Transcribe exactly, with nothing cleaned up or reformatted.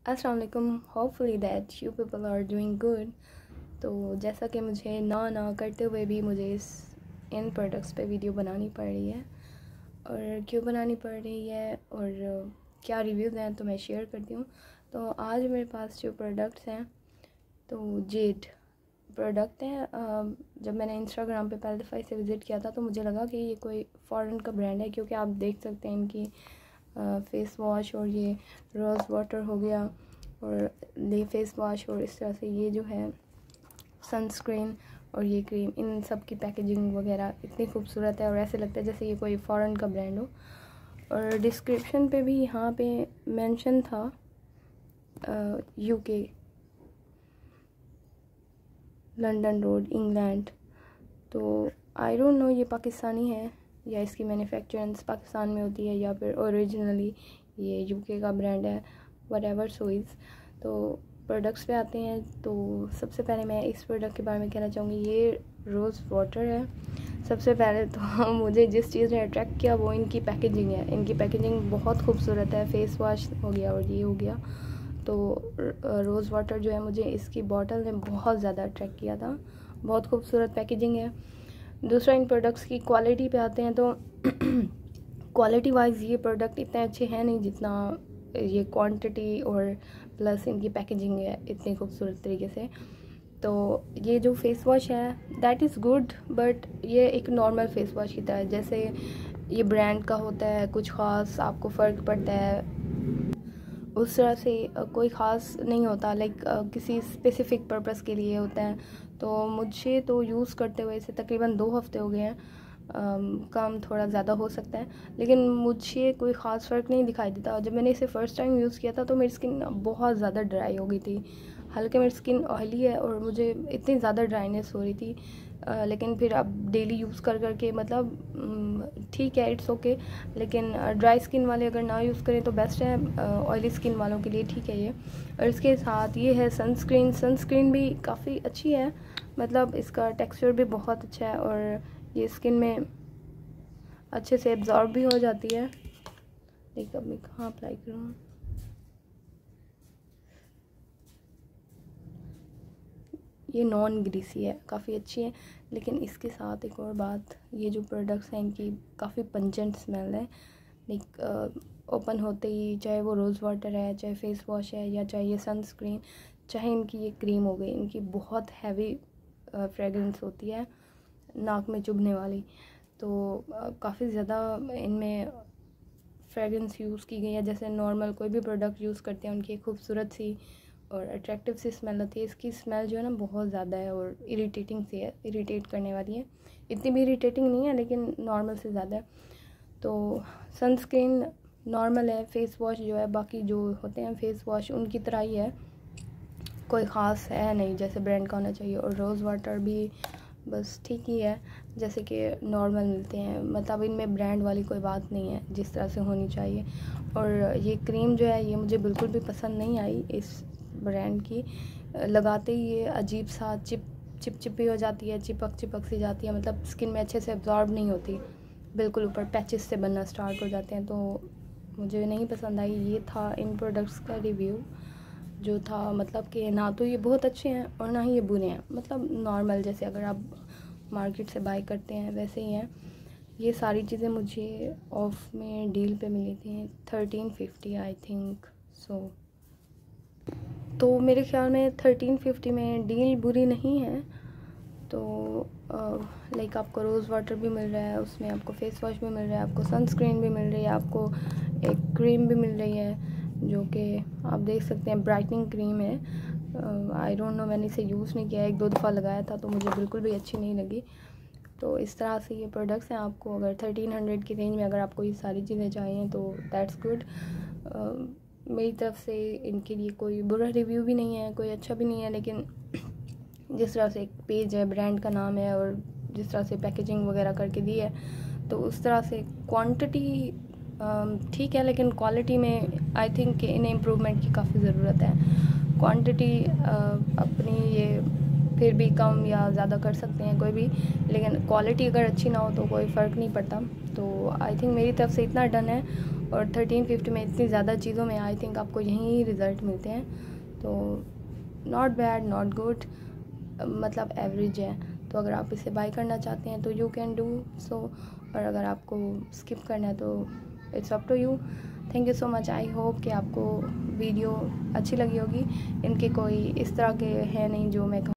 अस्सलाम वालेकुम, hopefully that you people are doing good. तो जैसा कि मुझे ना ना करते हुए भी मुझे इस इन प्रोडक्ट्स पे वीडियो बनानी पड़ रही है, और क्यों बनानी पड़ रही है और क्या रिव्यूज़ हैं तो मैं शेयर करती हूँ। तो आज मेरे पास जो प्रोडक्ट्स हैं तो जेड प्रोडक्ट हैं। जब मैंने इंस्टाग्राम पे पहले दफ़ा इसे विज़िट किया था तो मुझे लगा कि ये कोई फ़ॉरेन का ब्रांड है, क्योंकि आप देख सकते हैं इनकी फेस वॉश और ये रोज़ वाटर हो गया और ये फेस वॉश, और इस तरह से ये जो है सनस्क्रीन और ये क्रीम, इन सब की पैकेजिंग वगैरह इतनी खूबसूरत है और ऐसे लगता है जैसे ये कोई फ़ॉरेन का ब्रांड हो। और डिस्क्रिप्शन पे भी यहाँ पे मेंशन था यूके, लंदन रोड, इंग्लैंड। तो आई डोंट नो ये पाकिस्तानी है या इसकी मैन्युफैक्चरिंग पाकिस्तान में होती है या फिर ओरिजिनली ये यूके का ब्रांड है, व्हाटएवर सो इज़। तो प्रोडक्ट्स पे आते हैं। तो सबसे पहले मैं इस प्रोडक्ट के बारे में कहना चाहूँगी, ये रोज़ वाटर है। सबसे पहले तो मुझे जिस चीज़ ने अट्रैक्ट किया वो इनकी पैकेजिंग है। इनकी पैकेजिंग बहुत खूबसूरत है। फेस वॉश हो गया और ये हो गया। तो रोज़ वाटर जो है, मुझे इसकी बॉटल ने बहुत ज़्यादा अट्रैक्ट किया था। बहुत खूबसूरत पैकेजिंग है। दूसरा, इन प्रोडक्ट्स की क्वालिटी पे आते हैं तो क्वालिटी वाइज ये प्रोडक्ट इतने अच्छे हैं नहीं जितना ये क्वांटिटी और प्लस इनकी पैकेजिंग है इतनी खूबसूरत तरीके से। तो ये जो फेस वॉश है दैट इज़ गुड, बट ये एक नॉर्मल फेस वॉश की तरह है। जैसे ये ब्रांड का होता है, कुछ ख़ास आपको फ़र्क पड़ता है, उस तरह से कोई ख़ास नहीं होता। लाइक किसी स्पेसिफ़िक पर्पस के लिए होता है। तो मुझे तो यूज़ करते हुए इसे तकरीबन दो हफ़्ते हो गए हैं। Um, कम थोड़ा ज़्यादा हो सकता है, लेकिन मुझे कोई ख़ास फ़र्क नहीं दिखाई देता। जब मैंने इसे फ़र्स्ट टाइम यूज़ किया था तो मेरी स्किन बहुत ज़्यादा ड्राई हो गई थी। हालांकि मेरी स्किन ऑयली है और मुझे इतनी ज़्यादा ड्राइनेस हो रही थी, आ, लेकिन फिर अब डेली यूज़ कर कर के मतलब ठीक है, इट्स ओके। लेकिन ड्राई स्किन वाले अगर ना यूज़ करें तो बेस्ट है, ऑयली स्किन वालों के लिए ठीक है ये। और इसके साथ ये है सनस्क्रीन। सनस्क्रीन भी काफ़ी अच्छी है, मतलब इसका टेक्सचर भी बहुत अच्छा है और ये स्किन में अच्छे से एब्जॉर्ब भी हो जाती है। देखिए अब मैं कहाँ अप्लाई करूँ। ये नॉन ग्रीसी है, काफ़ी अच्छी है। लेकिन इसके साथ एक और बात, ये जो प्रोडक्ट्स हैं इनकी काफ़ी पंजेंट स्मेल है। लाइक ओपन होते ही, चाहे वो रोज़ वाटर है, चाहे फेस वॉश है, या चाहे ये सनस्क्रीन, चाहे इनकी ये क्रीम हो गई, इनकी बहुत हैवी फ्रेगरेंस होती है, नाक में चुभने वाली। तो काफ़ी ज़्यादा इनमें फ्रेगरेंस यूज़ की गई है। जैसे नॉर्मल कोई भी प्रोडक्ट यूज़ करते हैं उनकी खूबसूरत सी और अट्रैक्टिव सी स्मेल होती है। इसकी स्मेल जो है ना बहुत ज़्यादा है और इरिटेटिंग सी है, इरिटेट करने वाली है। इतनी भी इरिटेटिंग नहीं है लेकिन नॉर्मल से ज़्यादा है। तो सनस्क्रीन नॉर्मल है। फेस वॉश जो है, बाकी जो होते हैं फेस वॉश उनकी तरह ही है, कोई ख़ास है नहीं जैसे ब्रांड का होना चाहिए। और रोज़ वाटर भी बस ठीक ही है, जैसे कि नॉर्मल मिलते हैं। मतलब इनमें ब्रांड वाली कोई बात नहीं है जिस तरह से होनी चाहिए। और ये क्रीम जो है ये मुझे बिल्कुल भी पसंद नहीं आई इस ब्रांड की। लगाते ही ये अजीब सा चिप चिपचिपी हो जाती है, चिपक चिपक सी जाती है, मतलब स्किन में अच्छे से एब्जॉर्ब नहीं होती, बिल्कुल ऊपर पैचेस से बनना स्टार्ट हो जाते हैं। तो मुझे नहीं पसंद आई। ये था इन प्रोडक्ट्स का रिव्यू जो था, मतलब कि ना तो ये बहुत अच्छे हैं और ना ही ये बुरे हैं, मतलब नॉर्मल, जैसे अगर आप मार्केट से बाय करते हैं वैसे ही हैं। ये सारी चीज़ें मुझे ऑफ में डील पे मिली थी, thirteen fifty I think so. तो मेरे ख्याल में थर्टीन फिफ्टी में डील बुरी नहीं है। तो लाइक आपको रोज़ वाटर भी मिल रहा है, उसमें आपको फेस वॉश भी मिल रहा है, आपको सनस्क्रीन भी मिल रही है, आपको एक क्रीम भी मिल रही है जो कि आप देख सकते हैं ब्राइटनिंग क्रीम है। आई डोंट नो, मैंने इसे यूज़ नहीं किया, एक दो दफ़ा लगाया था तो मुझे बिल्कुल भी अच्छी नहीं लगी। तो इस तरह से ये प्रोडक्ट्स हैं। आपको अगर थर्टीन हंड्रेड की रेंज में अगर आपको ये सारी चीज़ें चाहिए तो दैट्स गुड। मेरी तरफ से इनके लिए कोई बुरा रिव्यू भी नहीं है, कोई अच्छा भी नहीं है। लेकिन जिस तरह से एक पेज है, ब्रांड का नाम है, और जिस तरह से पैकेजिंग वगैरह करके दी है, तो उस तरह से क्वांटिटी ठीक है, लेकिन क्वालिटी में आई थिंक इन्हें इम्प्रूवमेंट की काफ़ी ज़रूरत है। क्वांटिटी अपनी ये फिर भी कम या ज़्यादा कर सकते हैं कोई भी, लेकिन क्वालिटी अगर अच्छी ना हो तो कोई फ़र्क नहीं पड़ता। तो आई थिंक मेरी तरफ से इतना डन है। और थर्टीन फिफ्टी में इतनी ज़्यादा चीज़ों में आई थिंक आपको यहीं रिज़ल्ट मिलते हैं। तो नॉट बैड नॉट गुड, मतलब एवरेज है। तो अगर आप इसे बाय करना चाहते हैं तो यू कैन डू सो, और अगर आपको स्किप करना है तो it's up to you. Thank you so much. I hope कि आपको वीडियो अच्छी लगी होगी। इनके कोई इस तरह के हैं नहीं जो मैं